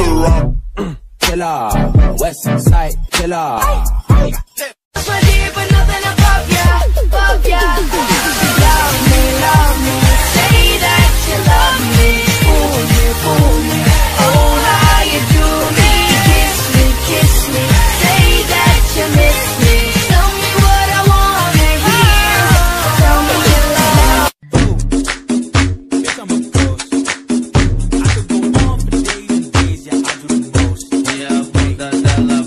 Killer, West Side Killer. But deep, but nothing above ya, above ya. Love me, say that you love me. Fool me, oh how you do me. Kiss me, say that you miss me. Tell me what I wanna hear. Tell me you love. Guess I'm a ghost. I could go on for days and days, yeah, I do the most. Yeah, that love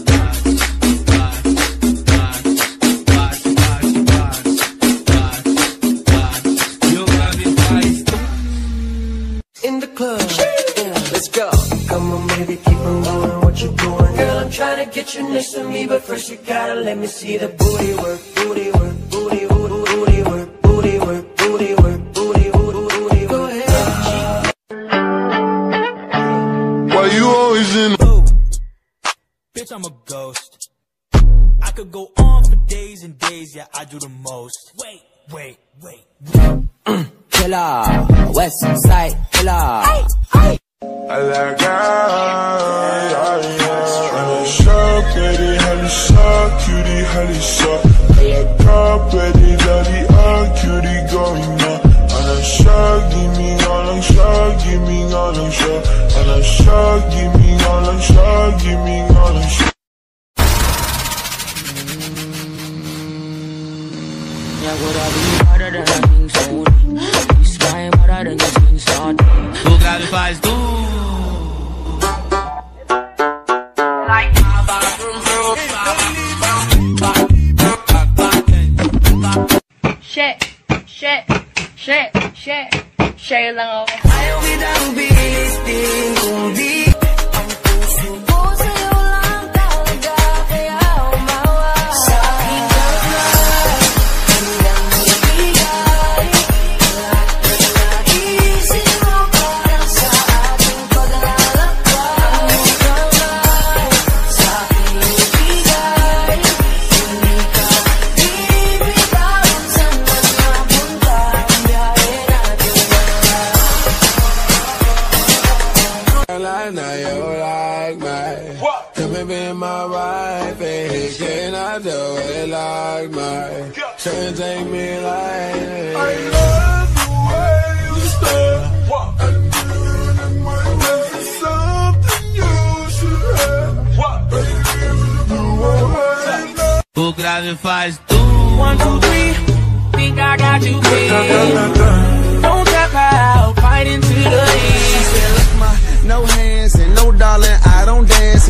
In the club, yeah, let's go. Come on, baby, keep on doing what you're doing. Girl, I'm trying to get you next to me, but first you gotta let me see the booty work, booty work, booty, booty work, booty work, booty work, booty, booty. Go ahead. Why you always in? Bitch, I'm a ghost. I could go on for days and days, yeah, I do the most. Wait. Killer, West Side Killer. I like I'm a shark, baby, honey, shark, cutie, honey, shark. I like car, baby, daddy, cutie, going on. And a shark, give me all on shark, give me all on shark. And a shark, give me all on shark, give me all on shark. Yeah, would I be harder than I think so? This time harder than this thing started. Who clarifies do? Like share lang ako. Ayaw kitang bilistin kung di ang puso ko sa'yo lang talaga, kaya umawa sa akin ka na hanggang magbigay. Lahat na naisip mo parang sa ating paglalakbay. Ang kamay sa aking ibigay. Hindi ka bibitawan saan man napunta ang biyahe natin. I know you like me. Come and be my wife, and can I do it like me? Can't take me like I love the way you stare. And this is something you should have. Who clarifies do? 1, 2, 3, think I got you pinned. Don't tap out, fight into the end. No hands and no darling, I don't dance.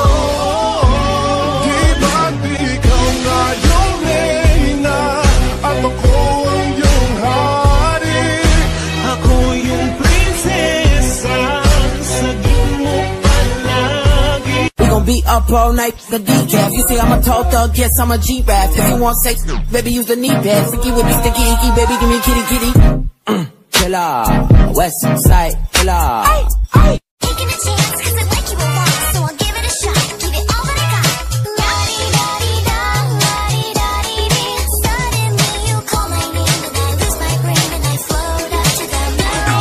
Ako yung prinsesa sa mo palagi. We gon' be up all night, the decaf. You say I'm a tall thug, yes, I'm a G-Rap. If you want sex, baby, use the knee pad. Sticky with me, sticky icky, baby, give me kitty kitty. Killer, West Side Killer. Taking a chance, 'cause I like you a lot, so I'll give it a shot. Give it all that I got. La-di-da-di-da, la-di-da-di-dee. Suddenly you call my name and I lose my brain and I float up to the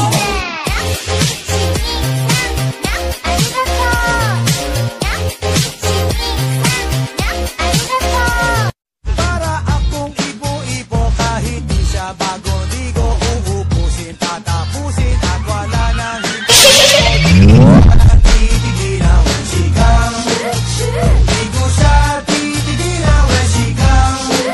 Para akong ibo-ibo kahit di siya bago, di ko uubusin, tatapusin at wala nang titigilaw ang sigaw. Di ko siya titigilaw ang sigaw.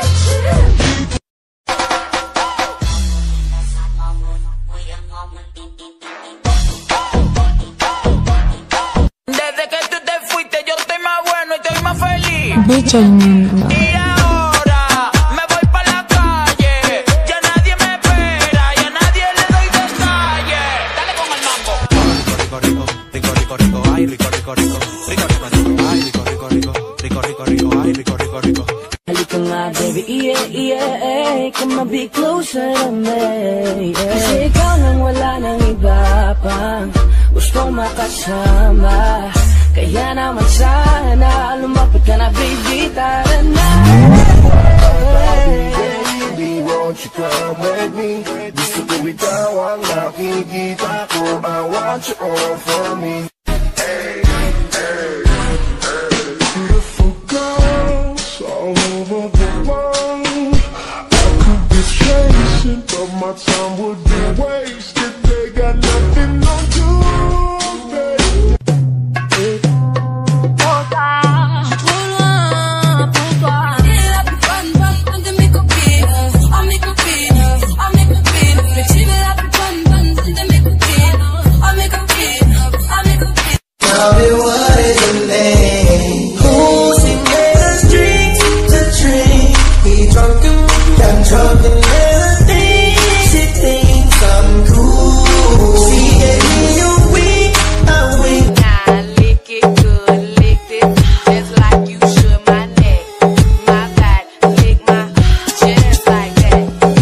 Desde que tú te fuiste yo estoy más bueno y estoy más feliz. Y ahora me voy pa' la calle. Ya nadie me espera, ya nadie le doy detalles. Dale con el mambo. Rico, rico, rico, ay, rico, rico, rico. Rico, rico, rico, ay, rico, rico, rico. Rico, rico, rico, ay, rico, rico, rico. Halika nga baby, yeah, come on be closer to me, yeah. Kasi ikaw nang wala nang iba pang gustong makasama. Kaya naman sana lumapit ka na baby, tara na. Baby, won't you come with me? Gusto ko bitaw ang nakikita ko. I want you all for me. Hey. time would be wasted. They got nothing on Tuesday. Tell me what is your name? Who's in the streets to drink? He drunk and got drunk and little things. She thinks I'm cool. She gave me a wink, a wink. Now lick it good, lick it just like you should my neck, my back, lick my just like that.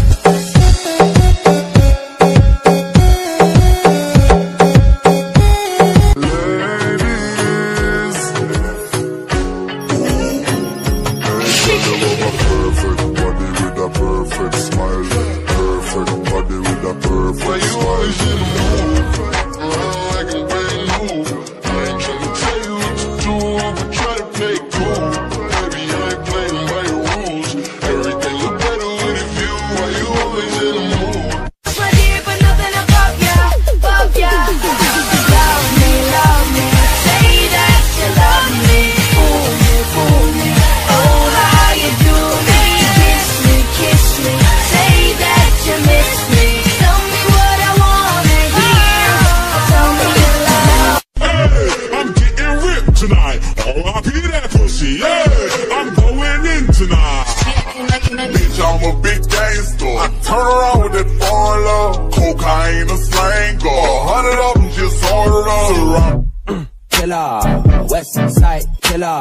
Perfect smile, perfect body with a perfect smile. You like a brand new. I ain't tryna tell you what to do, but try to play cool. Baby, I ain't playing by your rules. Everything look better with a view. Why you always in the mood? My dear, but nothing above ya, above ya. Love me, say that you love me. Fool me, oh how you do me. Kiss me, say that you miss me. Tell me what I wanna hear. Tell me you love. Hey, I'm getting ripped tonight. R.I.P. that pussy, yeah. I'm going in tonight. Bitch, I'm a big gangster. I turn around with that foreign love. Cocaine, a slango. 100 of them just ordered on. Killer, West Side Killer.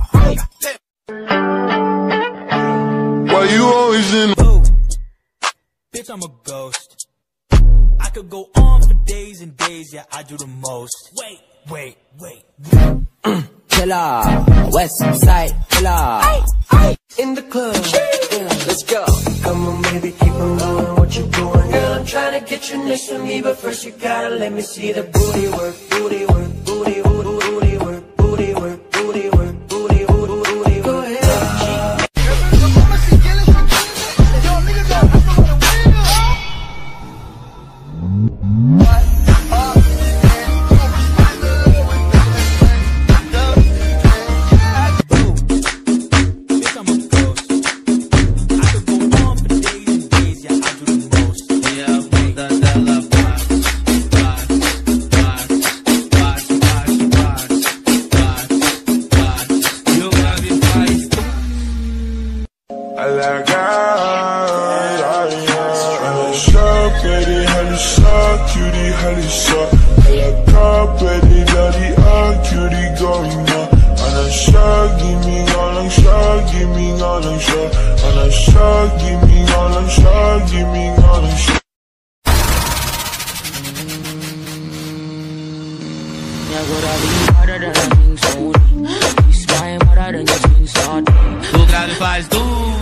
Why you always in? Bitch, I'm a ghost. I could go on for days and days, yeah, I do the most. Wait. Killer, West Side Killer. In the club, yeah, let's go. Come on, baby, keep on going. What you doing? Girl, I'm trying to get you next to me, but first you gotta let me see the booty work, booty work, booty, booty work, booty work, booty work, booty, booty. Go ahead. Bitch, I'm a ghost. I could go on for days and days, yeah, I do the most. Yeah, you got me feisty. I like Mashup, baby, honey, suck, cutie, honey, suck. I like baby, daddy, cutie, going on. And I shot, give me all I'm shot, give me all I'm shot. And I shot, give me all I'm shot, give me all I'm shot. Yeah, good, I'll be harder than I think so. This time, harder than you think so. Tu got me feisty.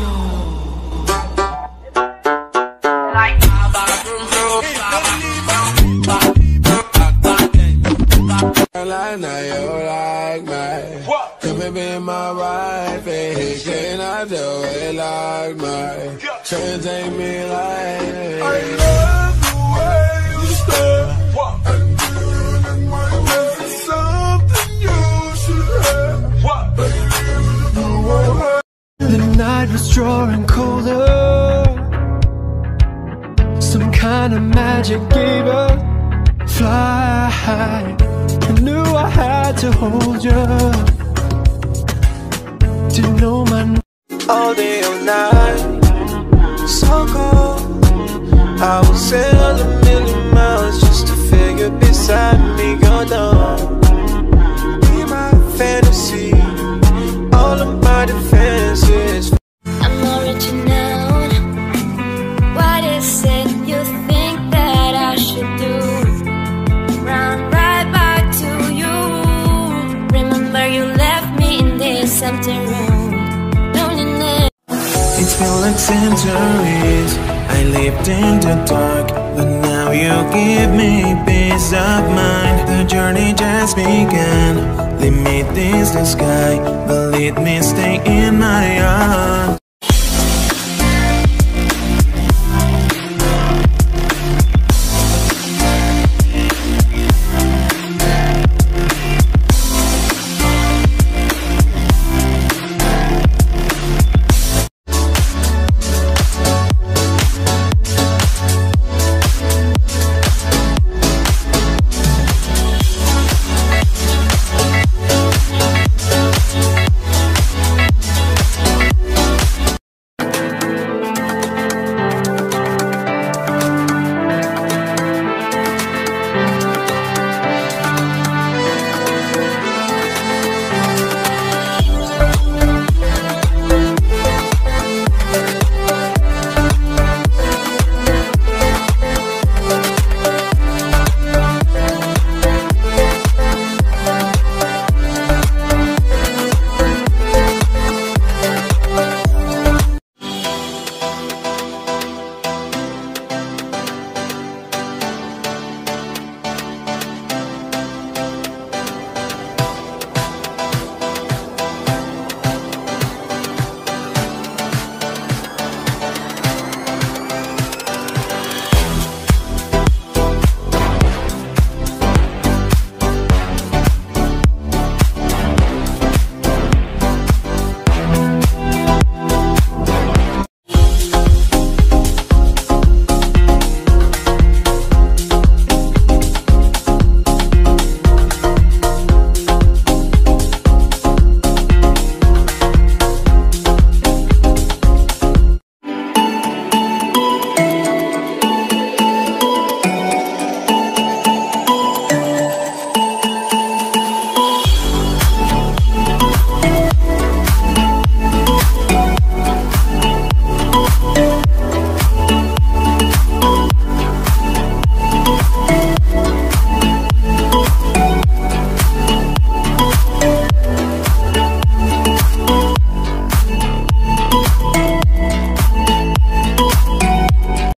Like now you like me. Come and be my wife, hey, can I do it like me? Try and take me like I love the way you stare. There's something you should have. The night was drawing colder. Some kind of magic gave us fly. I knew I had to hold you. Didn't know my all day, all night. So cold. I would sail a million miles just to feel you beside me. Go down. Be my fantasy. All of my defenses. I'm original. What is it you think that I should do? Run right back to you. Remember you left me in this empty room. Loneliness. It's been like centuries. I lived in the dark, but now you give me peace of mind. The journey just began. Lead me this the sky, but let me stay in my arms.